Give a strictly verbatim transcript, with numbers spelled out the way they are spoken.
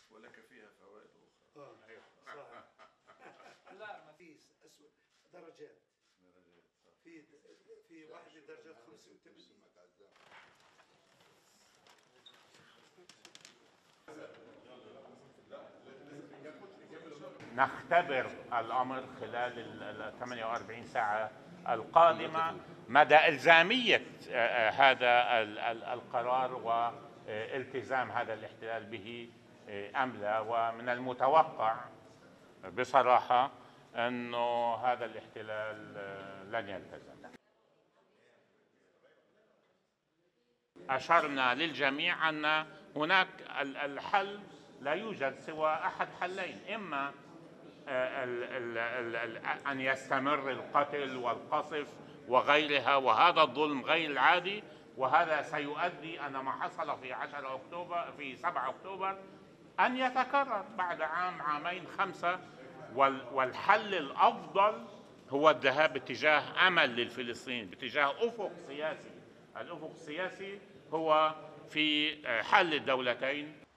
ولك فيها فوائد أخرى. اه ايوه صح. لا ما في اسود درجات درجات صح. في في واحدة درجات خمسة وثمانين. نختبر الأمر خلال ال ثمانية وأربعين ساعة القادمة مدى إلزامية هذا القرار والتزام هذا الاحتلال به أم لا. ومن المتوقع بصراحة أنه هذا الاحتلال لن يلتزم. أشرنا للجميع أن هناك الحل لا يوجد سوى أحد حلين، إما أن يستمر القتل والقصف وغيرها، وهذا الظلم غير العادي، وهذا سيؤدي أن ما حصل في عشرة أكتوبر في سبعة أكتوبر أن يتكرر بعد عام عامين خمسة. والحل الأفضل هو الذهاب باتجاه أمل للفلسطينيين، باتجاه أفق سياسي. الأفق السياسي هو في حل الدولتين.